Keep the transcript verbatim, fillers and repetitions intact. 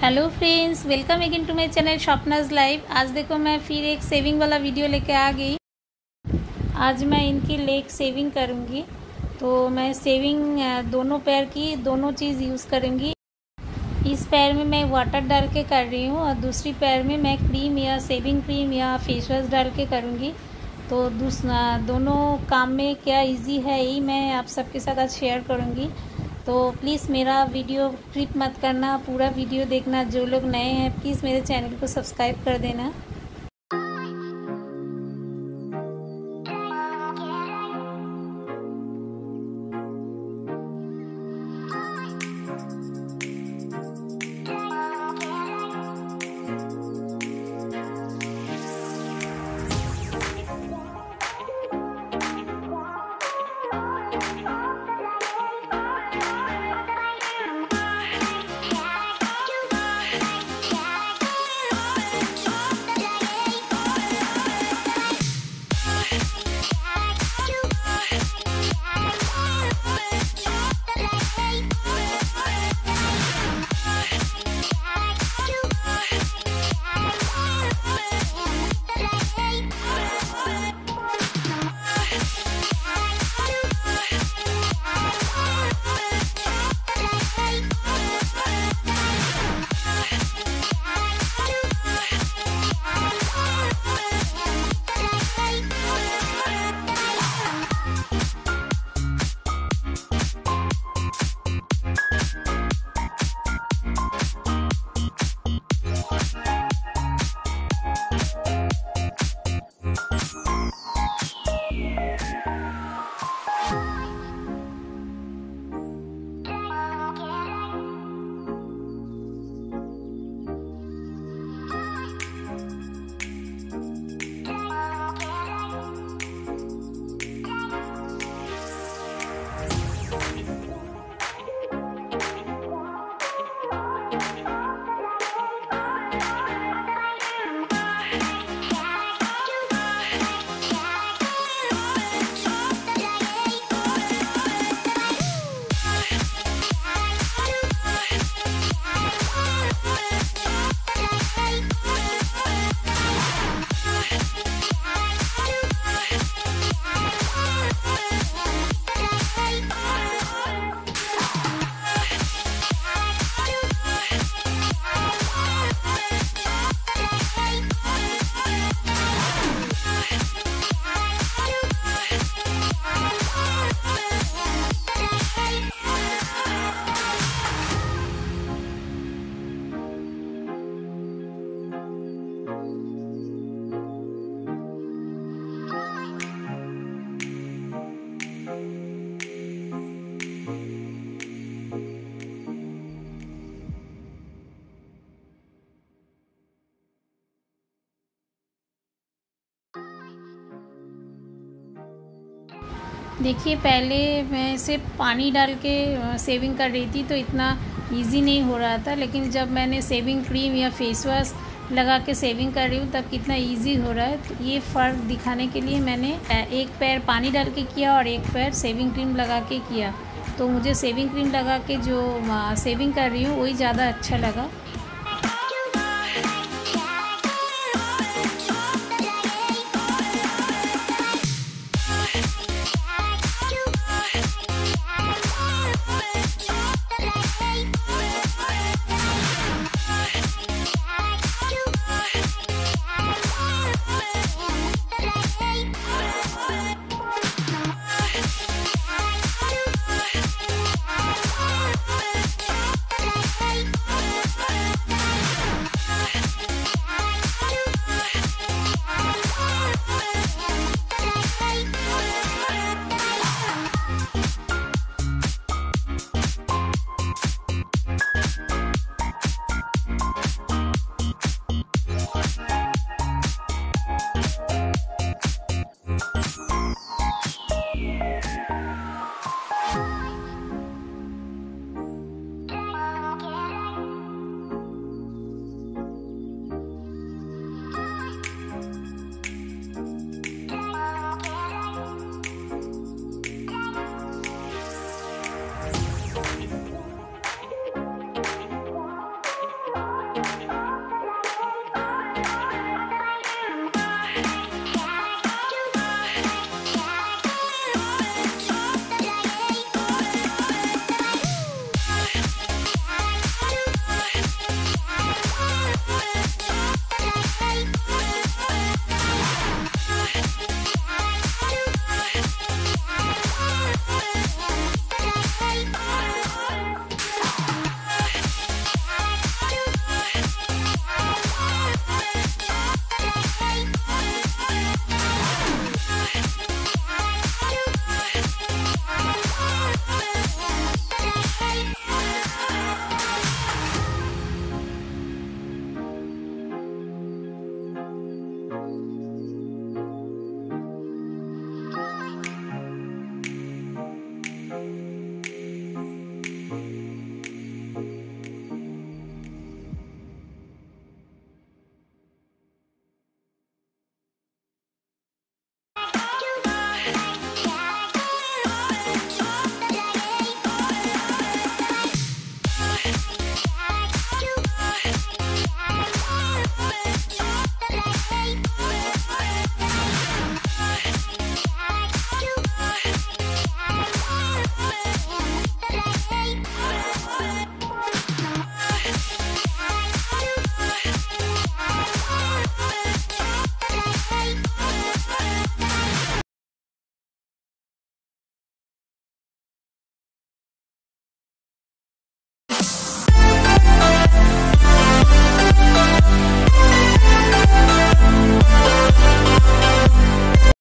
Hello friends, welcome again to my channel Swapna's life. आज देखो मैं फिर एक सेविंग वाला वीडियो लेके आ गई। आज मैं इनकी लेग सेविंग करूँगी। तो मैं सेविंग दोनों पैर की दोनों चीज़ यूज़ करूँगी। इस पैर में मैं वाटर डाल के कर रही हूँ और दूसरी पैर में मैं क्रीम या सेविंग क्रीम या फेस वॉश डाल के करूँगी। तो दूसरा दोनों काम में क्या इजी है यही मैं आप सबके साथ आज शेयर करूँगी। तो प्लीज़ मेरा वीडियो स्किप मत करना, पूरा वीडियो देखना। जो लोग नए हैं प्लीज़ मेरे चैनल को सब्सक्राइब कर देना। देखिए, पहले मैं इसे पानी डाल के सेविंग कर रही थी तो इतना इजी नहीं हो रहा था, लेकिन जब मैंने सेविंग क्रीम या फेस वॉश लगा के सेविंग कर रही हूँ तब कितना इजी हो रहा है। तो ये फ़र्क दिखाने के लिए मैंने एक पैर पानी डाल के किया और एक पैर सेविंग क्रीम लगा के किया। तो मुझे सेविंग क्रीम लगा के जो सेविंग कर रही हूँ वही ज़्यादा अच्छा लगा।